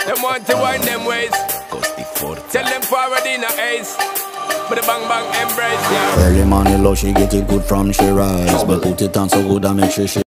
Them want to wind them ways. Tell them forward in a ace. But the bang bang embrace, yeah. Early morning love, she get it good from she rise. But put it on so good I make sure she